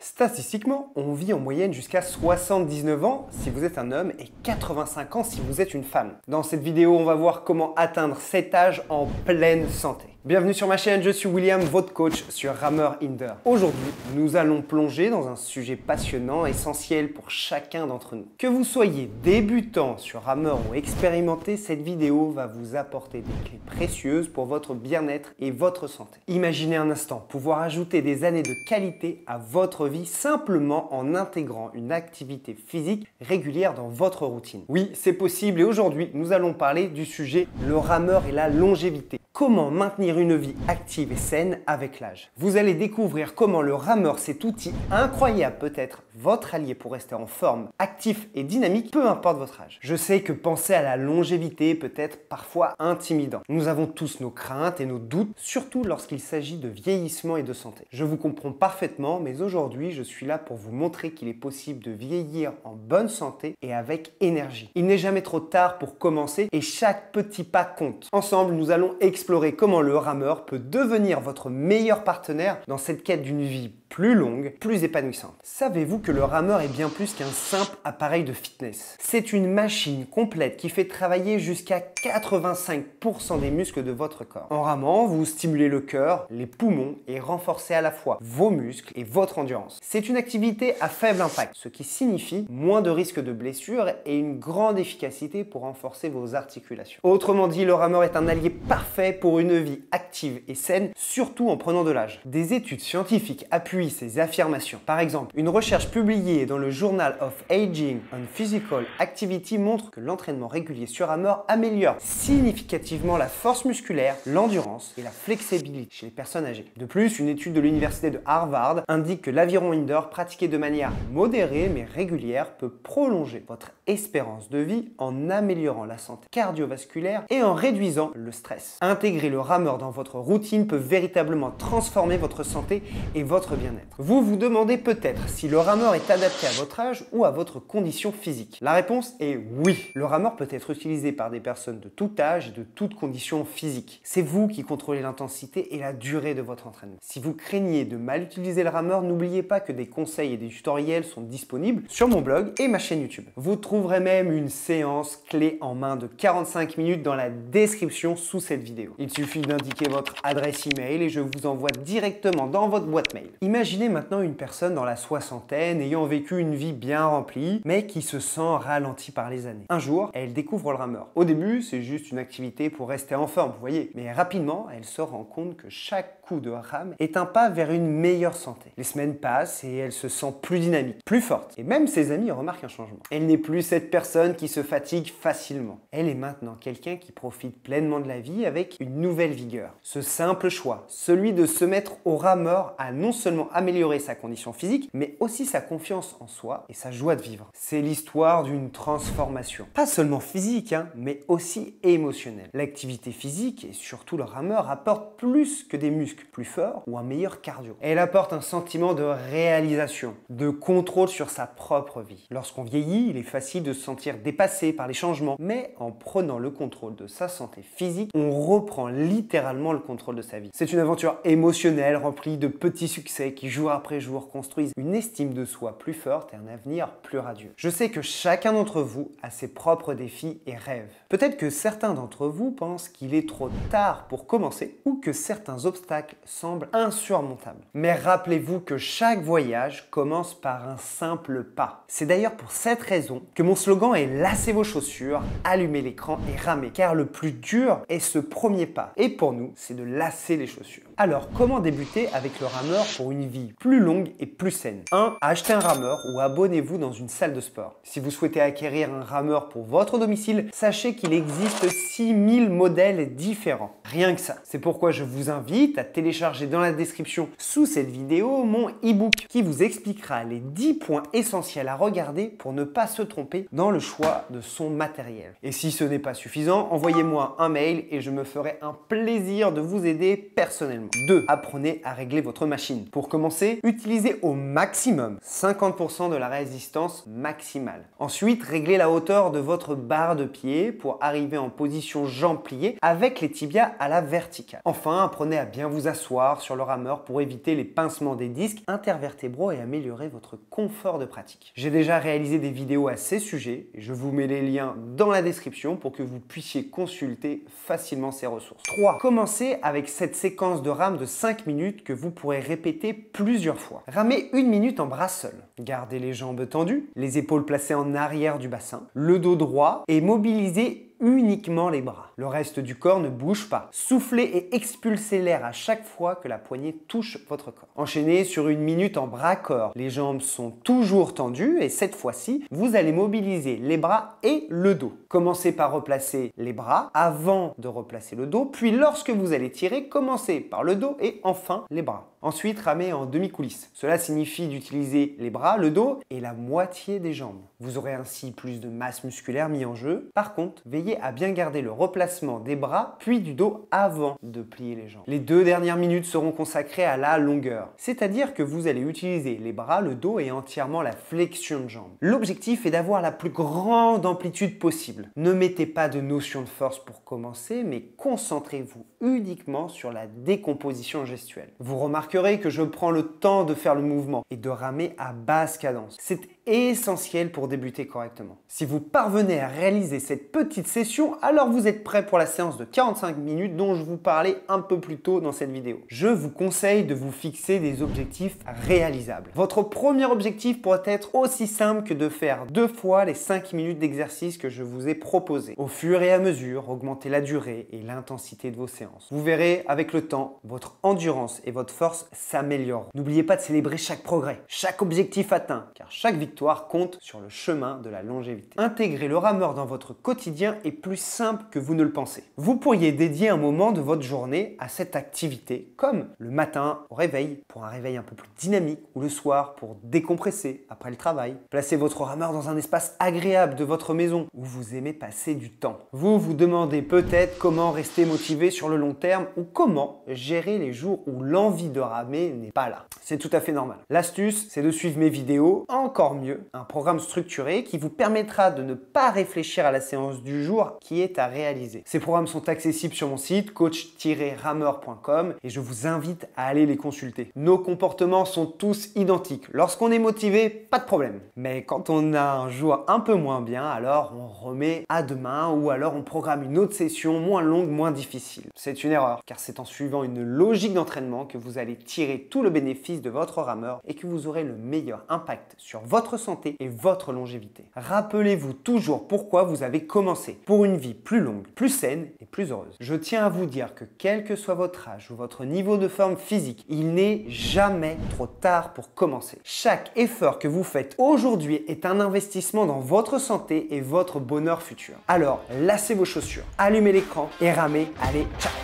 Statistiquement, on vit en moyenne jusqu'à 79 ans si vous êtes un homme et 85 ans si vous êtes une femme. Dans cette vidéo, on va voir comment atteindre cet âge en pleine santé. Bienvenue sur ma chaîne, je suis William, votre coach sur Rameur Hinder. Aujourd'hui, nous allons plonger dans un sujet passionnant, essentiel pour chacun d'entre nous. Que vous soyez débutant sur rameur ou expérimenté, cette vidéo va vous apporter des clés précieuses pour votre bien-être et votre santé. Imaginez un instant pouvoir ajouter des années de qualité à votre vie simplement en intégrant une activité physique régulière dans votre routine. Oui, c'est possible et aujourd'hui, nous allons parler du sujet le rameur et la longévité. Comment maintenir une vie active et saine avec l'âge? Vous allez découvrir comment le rameur, cet outil incroyable, peut être votre allié pour rester en forme, actif et dynamique, peu importe votre âge. Je sais que penser à la longévité peut être parfois intimidant. Nous avons tous nos craintes et nos doutes, surtout lorsqu'il s'agit de vieillissement et de santé. Je vous comprends parfaitement, mais aujourd'hui, je suis là pour vous montrer qu'il est possible de vieillir en bonne santé et avec énergie. Il n'est jamais trop tard pour commencer et chaque petit pas compte. Ensemble, nous allons explorer comment le rameur peut devenir votre meilleur partenaire dans cette quête d'une vie plus longue, plus épanouissante. Savez-vous que le rameur est bien plus qu'un simple appareil de fitness? C'est une machine complète qui fait travailler jusqu'à 85% des muscles de votre corps. En ramant, vous stimulez le cœur, les poumons et renforcez à la fois vos muscles et votre endurance. C'est une activité à faible impact, ce qui signifie moins de risques de blessures et une grande efficacité pour renforcer vos articulations. Autrement dit, le rameur est un allié parfait pour une vie active et saine, surtout en prenant de l'âge. Des études scientifiques appuient ces affirmations. Par exemple, une recherche publiée dans le Journal of Aging and Physical Activity montre que l'entraînement régulier sur rameur améliore significativement la force musculaire, l'endurance et la flexibilité chez les personnes âgées. De plus, une étude de l'université de Harvard indique que l'aviron hinder pratiqué de manière modérée mais régulière peut prolonger votre espérance de vie en améliorant la santé cardiovasculaire et en réduisant le stress. Intégrer le rameur dans votre routine peut véritablement transformer votre santé et votre bien-être. Vous vous demandez peut-être si le rameur est adapté à votre âge ou à votre condition physique. La réponse est oui. Le rameur peut être utilisé par des personnes de tout âge et de toute condition physique. C'est vous qui contrôlez l'intensité et la durée de votre entraînement. Si vous craignez de mal utiliser le rameur, n'oubliez pas que des conseils et des tutoriels sont disponibles sur mon blog et ma chaîne YouTube. Vous trouverez même une séance clé en main de 45 minutes dans la description sous cette vidéo. Il suffit d'indiquer votre adresse email et je vous envoie directement dans votre boîte mail. Imaginez maintenant une personne dans la soixantaine ayant vécu une vie bien remplie, mais qui se sent ralentie par les années. Un jour, elle découvre le rameur. Au début, c'est juste une activité pour rester en forme, vous voyez. Mais rapidement, elle se rend compte que chaque coup de rame est un pas vers une meilleure santé. Les semaines passent et elle se sent plus dynamique, plus forte. Et même ses amis remarquent un changement. Elle n'est plus cette personne qui se fatigue facilement. Elle est maintenant quelqu'un qui profite pleinement de la vie avec une nouvelle vigueur. Ce simple choix, celui de se mettre au rameur, a non seulement améliorer sa condition physique, mais aussi sa confiance en soi et sa joie de vivre. C'est l'histoire d'une transformation. Pas seulement physique, mais aussi émotionnelle. L'activité physique et surtout le rameur apporte plus que des muscles plus forts ou un meilleur cardio. Elle apporte un sentiment de réalisation, de contrôle sur sa propre vie. Lorsqu'on vieillit, il est facile de se sentir dépassé par les changements, mais en prenant le contrôle de sa santé physique, on reprend littéralement le contrôle de sa vie. C'est une aventure émotionnelle remplie de petits succès qui jour après jour construisent une estime de soi plus forte et un avenir plus radieux. Je sais que chacun d'entre vous a ses propres défis et rêves. Peut-être que certains d'entre vous pensent qu'il est trop tard pour commencer ou que certains obstacles semblent insurmontables. Mais rappelez-vous que chaque voyage commence par un simple pas. C'est d'ailleurs pour cette raison que mon slogan est lacez vos chaussures, allumez l'écran et ramez. Car le plus dur est ce premier pas. Et pour nous, c'est de lasser les chaussures. Alors, comment débuter avec le rameur pour une vie plus longue et plus saine? 1. Achetez un rameur ou abonnez-vous dans une salle de sport. Si vous souhaitez acquérir un rameur pour votre domicile, sachez qu'il existe 6000 modèles différents. Rien que ça. C'est pourquoi je vous invite à télécharger dans la description sous cette vidéo mon e-book qui vous expliquera les 10 points essentiels à regarder pour ne pas se tromper dans le choix de son matériel. Et si ce n'est pas suffisant, envoyez-moi un mail et je me ferai un plaisir de vous aider personnellement. personnellement. 2. Apprenez à régler votre machine. Pour commencer, utilisez au maximum 50% de la résistance maximale. Ensuite, réglez la hauteur de votre barre de pied pour arriver en position jambes pliées avec les tibias à la verticale. Enfin, apprenez à bien vous asseoir sur le rameur pour éviter les pincements des disques intervertébraux et améliorer votre confort de pratique. J'ai déjà réalisé des vidéos à ces sujets et je vous mets les liens dans la description pour que vous puissiez consulter facilement ces ressources. 3. Commencez avec cette séquence de rame de 5 minutes que vous pourrez répéter plusieurs fois. Ramez 1 minute en bras seul. Gardez les jambes tendues, les épaules placées en arrière du bassin, le dos droit et mobilisez uniquement les bras. Le reste du corps ne bouge pas. Soufflez et expulsez l'air à chaque fois que la poignée touche votre corps. Enchaînez sur 1 minute en bras-corps. Les jambes sont toujours tendues et cette fois-ci, vous allez mobiliser les bras et le dos. Commencez par replacer les bras avant de replacer le dos, puis lorsque vous allez tirer, commencez par le dos et enfin les bras. Ensuite, ramez en demi-coulisse. Cela signifie d'utiliser les bras, le dos et la moitié des jambes. Vous aurez ainsi plus de masse musculaire mise en jeu. Par contre, veillez à bien garder le replacement des bras puis du dos avant de plier les jambes. Les 2 dernières minutes seront consacrées à la longueur, c'est-à-dire que vous allez utiliser les bras, le dos et entièrement la flexion de jambes. L'objectif est d'avoir la plus grande amplitude possible. Ne mettez pas de notion de force pour commencer, mais concentrez-vous uniquement sur la décomposition gestuelle. Vous remarquerez que je prends le temps de faire le mouvement et de ramer à basse cadence. C'est essentiel pour débuter correctement. Si vous parvenez à réaliser cette petite session, alors vous êtes prêt pour la séance de 45 minutes dont je vous parlais un peu plus tôt dans cette vidéo. Je vous conseille de vous fixer des objectifs réalisables. Votre premier objectif pourrait être aussi simple que de faire 2 fois les 5 minutes d'exercice que je vous ai proposé. Au fur et à mesure, augmentez la durée et l'intensité de vos séances. Vous verrez, avec le temps, votre endurance et votre force s'amélioreront. N'oubliez pas de célébrer chaque progrès, chaque objectif atteint, car chaque victoire compte sur le chemin de la longévité. Intégrer le rameur dans votre quotidien est plus simple que vous ne le pensez. Vous pourriez dédier un moment de votre journée à cette activité, comme le matin au réveil, pour un réveil un peu plus dynamique, ou le soir pour décompresser après le travail. Placez votre rameur dans un espace agréable de votre maison où vous aimez passer du temps. Vous vous demandez peut-être comment rester motivé sur le long terme ou comment gérer les jours où l'envie de ramer n'est pas là. C'est tout à fait normal. L'astuce, c'est de suivre mes vidéos, encore mieux, un programme structuré qui vous permettra de ne pas réfléchir à la séance du jour qui est à réaliser. Ces programmes sont accessibles sur mon site coach-rameur.com et je vous invite à aller les consulter. Nos comportements sont tous identiques. Lorsqu'on est motivé, pas de problème. Mais quand on a un jour un peu moins bien, alors on remet à demain ou alors on programme une autre session moins longue, moins difficile. C'est une erreur car c'est en suivant une logique d'entraînement que vous allez tirer tout le bénéfice de votre rameur et que vous aurez le meilleur impact sur votre santé et votre longévité. Rappelez-vous toujours pourquoi vous avez commencé, pour une vie plus longue, plus saine et plus heureuse. Je tiens à vous dire que quel que soit votre âge ou votre niveau de forme physique, il n'est jamais trop tard pour commencer. Chaque effort que vous faites aujourd'hui est un investissement dans votre santé et votre bonheur futur. Alors, lacez vos chaussures, allumez l'écran et ramez. Allez, ciao!